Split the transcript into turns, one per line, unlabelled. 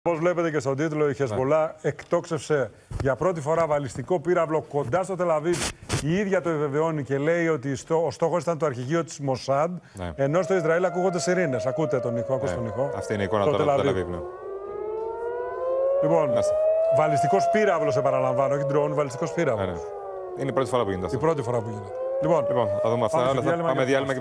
Όπως βλέπετε και στον τίτλο, η Χεσμολά εκτόξευσε για πρώτη φορά βαλιστικό πύραυλο κοντά στο Τελαβίβ. Η ίδια το επιβεβαιώνει και λέει ότι ο στόχος ήταν το αρχηγείο της Μοσάντ, ενώ στο Ισραήλ ακούγονται σιρήνες. Ακούτε τον ήχο, ακούς τον ήχο.
Αυτή είναι η εικόνα τώρα του Τελαβίβ.
Λοιπόν, βαλιστικός πύραυλος, επαναλαμβάνω, όχι ντρόουν, βαλιστικός πύραυλος.
Είναι η πρώτη φορά που γίνεται αυτό.
Η πρώτη φορά που γίνεται. Λοιπόν,
θα δούμε αυτά. Πάμε διάλειμμα.